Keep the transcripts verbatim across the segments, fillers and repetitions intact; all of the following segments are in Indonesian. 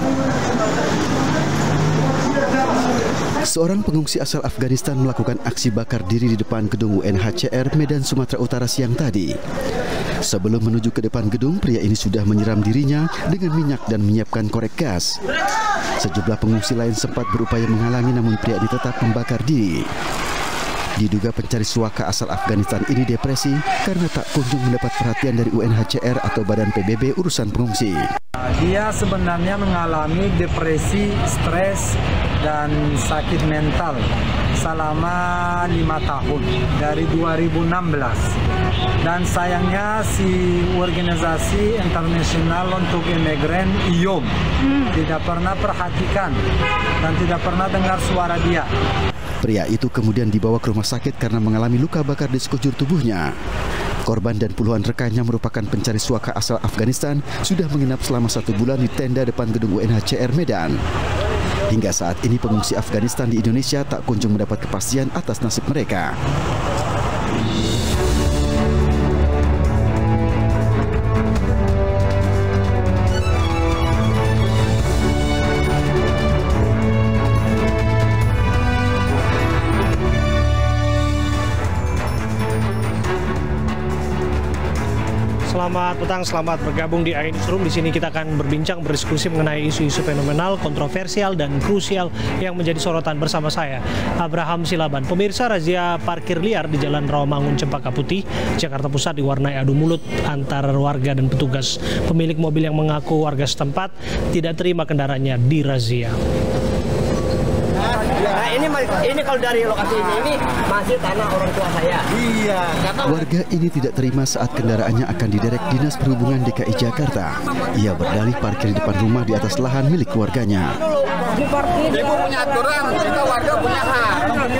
Seorang pengungsi asal Afghanistan melakukan aksi bakar diri di depan gedung U N H C R Medan, Sumatera Utara siang tadi. Sebelum menuju ke depan gedung, pria ini sudah menyiram dirinya dengan minyak dan menyiapkan korek gas. Sejumlah pengungsi lain sempat berupaya menghalangi, namun pria ini tetap membakar diri. Diduga pencari suaka asal Afghanistan ini depresi karena tak kunjung mendapat perhatian dari U N H C R atau Badan P B B urusan pengungsi. Dia sebenarnya mengalami depresi, stres, dan sakit mental selama lima tahun dari dua ribu enam belas. Dan sayangnya si organisasi internasional untuk imigran I O M hmm. tidak pernah perhatikan dan tidak pernah dengar suara dia. Pria itu kemudian dibawa ke rumah sakit karena mengalami luka bakar di sekujur tubuhnya. Korban dan puluhan rekannya merupakan pencari suaka asal Afghanistan sudah menginap selama satu bulan di tenda depan gedung U N H C R Medan. Hingga saat ini pengungsi Afghanistan di Indonesia tak kunjung mendapat kepastian atas nasib mereka. Selamat petang, selamat bergabung di A I Newsroom. Di sini kita akan berbincang, berdiskusi mengenai isu-isu fenomenal, kontroversial, dan krusial yang menjadi sorotan bersama saya, Abraham Silaban. Pemirsa, razia parkir liar di Jalan Rawamangun, Cempaka Putih, Jakarta Pusat diwarnai adu mulut antara warga dan petugas. Pemilik mobil yang mengaku warga setempat tidak terima kendaraannya dirazia. Nah, ini ini kalau dari lokasi ini, ini masih tanah orang tua saya. Iya. Karena warga ini tidak terima saat kendaraannya akan diderek Dinas Perhubungan D K I Jakarta. Ia berdalih parkir di depan rumah di atas lahan milik keluarganya. Ibu punya aturan, kita warga punya hak.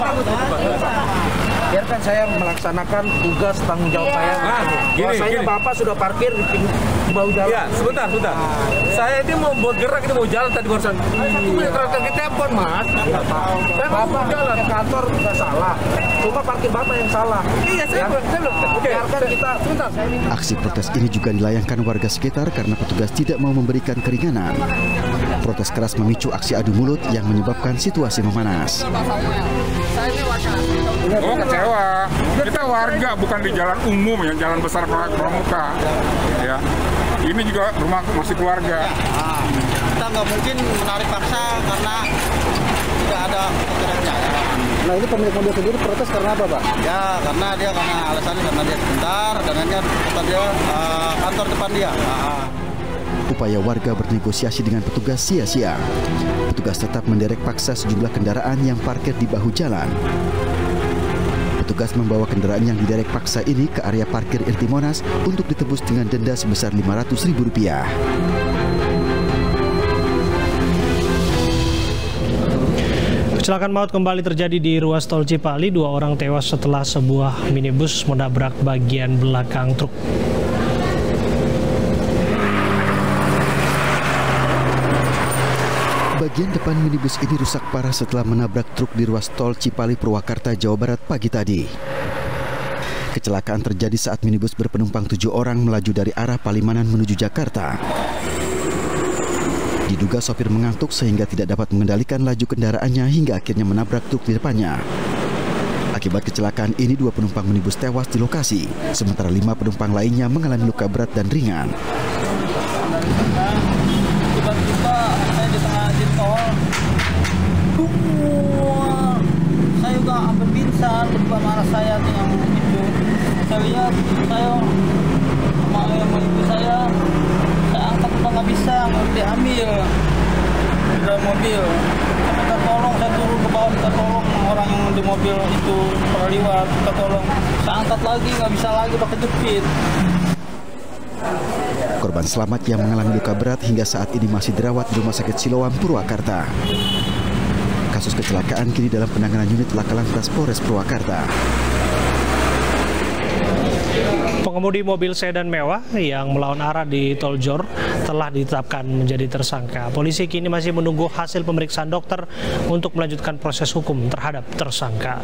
Biarkan saya melaksanakan tugas tanggung jawab saya. Nah, gini, saya gini. Bapak sudah parkir di bahu jalan. Ya, sebentar, sebentar. Nah. Saya ini mau bergerak, ini mau jalan tadi barusan. Saya punya kereta di telepon, Mas. Tidak tahu. Saya mau jalan ke kantor tidak salah. Cuma parkir Bapak yang salah. Iya, saya belum. Saya belum. Oke, biarkan kita sebentar. Saya minta. Aksi protes ini juga dilayangkan warga sekitar karena petugas tidak mau memberikan keringanan. Protes keras memicu aksi adu mulut yang menyebabkan situasi memanas. Oh, kecewa. Kita warga, bukan di jalan umum, yang jalan besar pramuka. Ya, ini juga rumah masih keluarga. Nah, kita nggak mungkin menarik paksa karena tidak ada pekerjaan. Nah, ini pemilik mobil sendiri protes karena apa, Pak? Ya, karena dia karena alasannya karena dia sebentar, dan kan kata dia uh, kantor depan dia. Nah. Upaya warga bernegosiasi dengan petugas sia-sia. Petugas tetap menderek paksa sejumlah kendaraan yang parkir di bahu jalan. Petugas membawa kendaraan yang diderek paksa ini ke area parkir Irti Monas untuk ditebus dengan denda sebesar lima ratus ribu rupiah. Kecelakaan maut kembali terjadi di ruas tol Cipali. Dua orang tewas setelah sebuah minibus menabrak bagian belakang truk. Bagian depan minibus ini rusak parah setelah menabrak truk di ruas tol Cipali, Purwakarta, Jawa Barat pagi tadi. Kecelakaan terjadi saat minibus berpenumpang tujuh orang melaju dari arah Palimanan menuju Jakarta. Diduga sopir mengantuk sehingga tidak dapat mengendalikan laju kendaraannya hingga akhirnya menabrak truk di depannya. Akibat kecelakaan ini, dua penumpang minibus tewas di lokasi, sementara lima penumpang lainnya mengalami luka berat dan ringan. Tiba-tiba saya di tengah jalan tol, saya juga hampir pingsan. Kedua marah saya yang itu, saya lihat saya sama ibu saya, saya angkat udah nggak bisa, mau diambil di dalam mobil. Saya minta tolong, saya turun ke bawah minta tolong orang yang di mobil itu perliwat, minta tolong. Saya angkat lagi nggak bisa lagi, udah kejepit. Korban selamat yang mengalami luka berat hingga saat ini masih dirawat di Rumah Sakit Siloam, Purwakarta. Kasus kecelakaan kini dalam penanganan unit Laka Lantas Polres Purwakarta. Pengemudi mobil sedan mewah yang melawan arah di Tol Jor telah ditetapkan menjadi tersangka. Polisi kini masih menunggu hasil pemeriksaan dokter untuk melanjutkan proses hukum terhadap tersangka.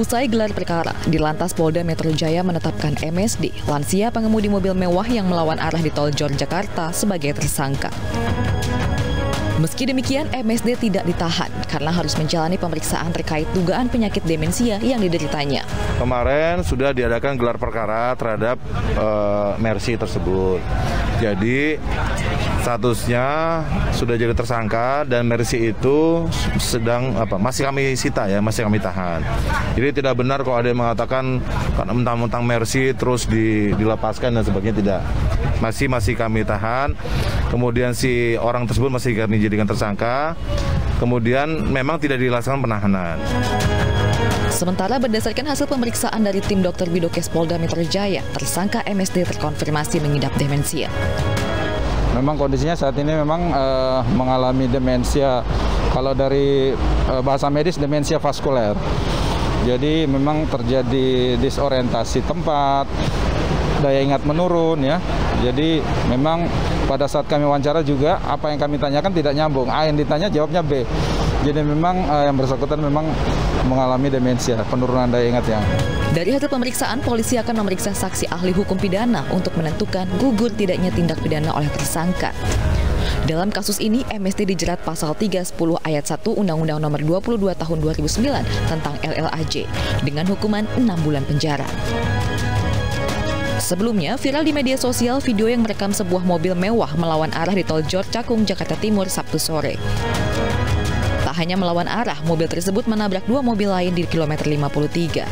Usai gelar perkara, Dirlantas Polda Metro Jaya menetapkan M S D, lansia pengemudi mobil mewah yang melawan arah di tol Jor Jakarta sebagai tersangka. Meski demikian, M S D tidak ditahan karena harus menjalani pemeriksaan terkait dugaan penyakit demensia yang dideritanya. Kemarin sudah diadakan gelar perkara terhadap uh, Mercy tersebut. Jadi statusnya sudah jadi tersangka dan Mercy itu sedang apa masih kami sita ya, masih kami tahan. Jadi tidak benar kalau ada yang mengatakan karena mentang-mentang Mercy terus di, dilepaskan dan sebagainya, tidak. Masih masih kami tahan. Kemudian si orang tersebut masih kami jadikan tersangka. Kemudian memang tidak dilaksanakan penahanan. Sementara berdasarkan hasil pemeriksaan dari tim dokter Bidokes Polda Metro Jaya, tersangka M S D terkonfirmasi mengidap demensia. Memang kondisinya saat ini memang uh, mengalami demensia. Kalau dari uh, bahasa medis demensia vaskuler. Jadi memang terjadi disorientasi tempat, daya ingat menurun ya. Jadi memang pada saat kami wawancara juga apa yang kami tanyakan tidak nyambung. A yang ditanya jawabnya B. Jadi memang uh, yang bersangkutan memang mengalami demensia, penurunan daya ingatnya. Dari hasil pemeriksaan, polisi akan memeriksa saksi ahli hukum pidana untuk menentukan gugur tidaknya tindak pidana oleh tersangka. Dalam kasus ini, M S D dijerat pasal tiga sepuluh ayat satu Undang-Undang Nomor dua puluh dua Tahun dua ribu sembilan tentang L L A J dengan hukuman enam bulan penjara. Sebelumnya, viral di media sosial video yang merekam sebuah mobil mewah melawan arah di tol Jor Cakung, Jakarta Timur, Sabtu sore. Tak hanya melawan arah, mobil tersebut menabrak dua mobil lain di kilometer lima puluh tiga.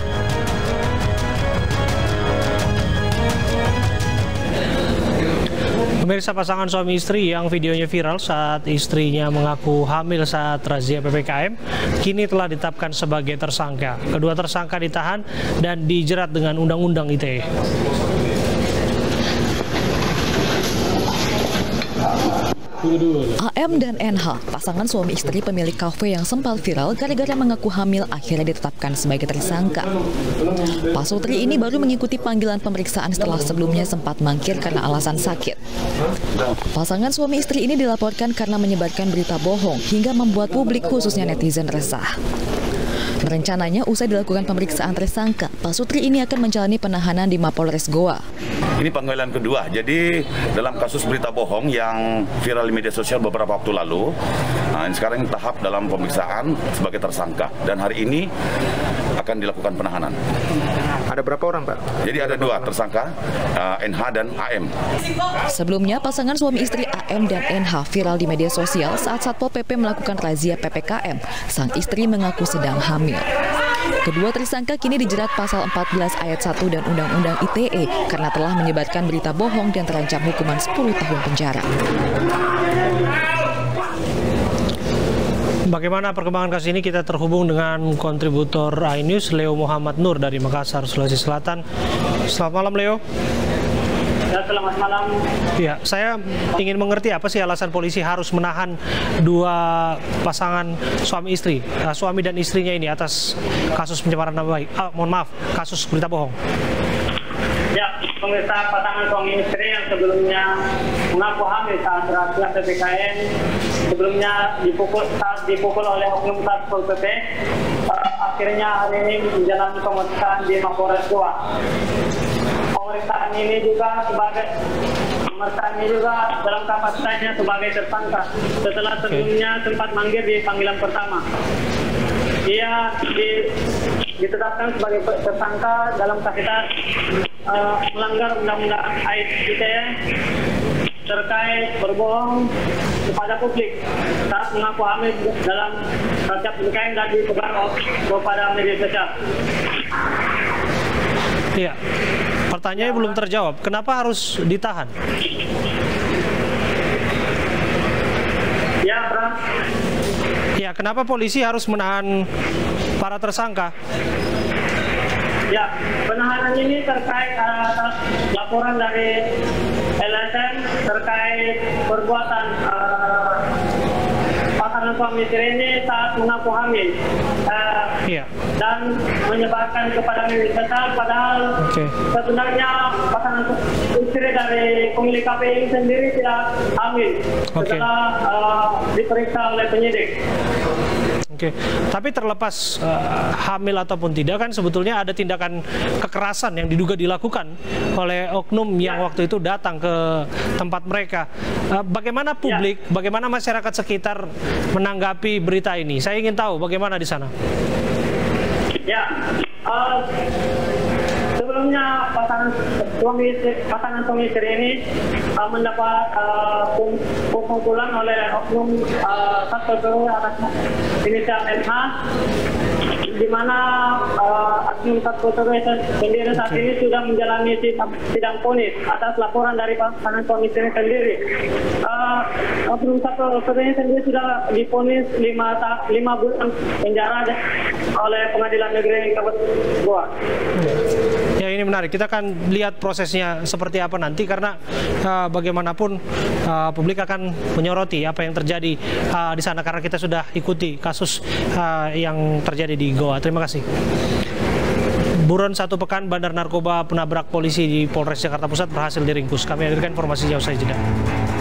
Pemirsa, pasangan suami istri yang videonya viral saat istrinya mengaku hamil saat razia P P K M kini telah ditetapkan sebagai tersangka. Kedua tersangka ditahan dan dijerat dengan Undang-Undang I T E. A M dan N H, pasangan suami istri pemilik kafe yang sempat viral gara-gara mengaku hamil, akhirnya ditetapkan sebagai tersangka. Pasutri ini baru mengikuti panggilan pemeriksaan setelah sebelumnya sempat mangkir karena alasan sakit. Pasangan suami istri ini dilaporkan karena menyebarkan berita bohong hingga membuat publik khususnya netizen resah. Rencananya usai dilakukan pemeriksaan tersangka, Pasutri ini akan menjalani penahanan di Mapolres Goa. Ini panggilan kedua. Jadi dalam kasus berita bohong yang viral di media sosial beberapa waktu lalu, nah, ini sekarang tahap dalam pemeriksaan sebagai tersangka. Dan hari ini akan dilakukan penahanan. Ada berapa orang, Pak? Jadi ada dua tersangka, uh, N H dan A M. Sebelumnya, pasangan suami istri A M dan N H viral di media sosial saat Satpol P P melakukan razia P P K M. Sang istri mengaku sedang hamil. Kedua tersangka kini dijerat pasal empat belas ayat satu dan Undang-Undang I T E karena telah menyebarkan berita bohong dan terancam hukuman sepuluh tahun penjara. Bagaimana perkembangan kasus ini? Kita terhubung dengan kontributor iNews Leo Muhammad Nur dari Makassar, Sulawesi Selatan. Selamat malam, Leo. Ya, selamat malam. Ya, saya ingin mengerti apa sih alasan polisi harus menahan dua pasangan suami istri, uh, suami dan istrinya ini atas kasus pencemaran nama baik. Ah, mohon maaf, kasus berita bohong. Ya, pemirsa, pasangan suami istri yang sebelumnya mengaku hamil saat razia P P K M, sebelumnya dipukul saat dipukul oleh oknum Satpol P P, uh, akhirnya hari ini menjalani pemeriksaan di Mapolres Goa. Pemeriksaan ini juga sebagai pemeriksaan ini juga dalam kapasitasnya sebagai tersangka setelah sebelumnya sempat manggil di panggilan pertama. Ia di, ditetapkan sebagai tersangka dalam kasus uh, melanggar Undang-Undang I T E terkait berbohong kepada publik saat mengaku hamil dalam razia P P K M dan disebar kepada media sosial. Iya. Pertanyaannya belum terjawab. Kenapa harus ditahan? Ya, Bram. Ya, kenapa polisi harus menahan para tersangka? Ya, penahanan ini terkait uh, laporan dari L S M terkait perbuatan uh, pasangan suami istri ini saat mengaku hamil uh, iya. dan menyebarkan kepada media sosial, padahal okay. sebenarnya pasangan istri dari pemilik kafe ini sendiri tidak hamil okay. setelah uh, diperiksa oleh penyidik. Oke, tapi terlepas uh, hamil ataupun tidak kan sebetulnya ada tindakan kekerasan yang diduga dilakukan oleh oknum yang waktu itu datang ke tempat mereka. Uh, bagaimana publik, ya. bagaimana masyarakat sekitar menanggapi berita ini? Saya ingin tahu bagaimana di sana. Ya, uh, sebelumnya pasangan suami pasangan suami istri ini uh, mendapat uh, pukulan oleh oknum uh, Satpol P P atas inisial M H, di mana uh, oknum Satpol P P sendiri saat ini sudah menjalani sidang vonis atas laporan dari pasangan suami istri sendiri. Uh, oknum Satpol P P sendiri sudah divonis lima bulan penjara oleh Pengadilan Negeri Kabupaten Goa. Ya, ini menarik. Kita akan lihat prosesnya seperti apa nanti karena uh, bagaimanapun uh, publik akan menyoroti apa yang terjadi uh, di sana karena kita sudah ikuti kasus uh, yang terjadi di Goa. Terima kasih. Buron satu pekan bandar narkoba penabrak polisi di Polres Jakarta Pusat berhasil diringkus. Kami hadirkan informasi jauh usai jeda.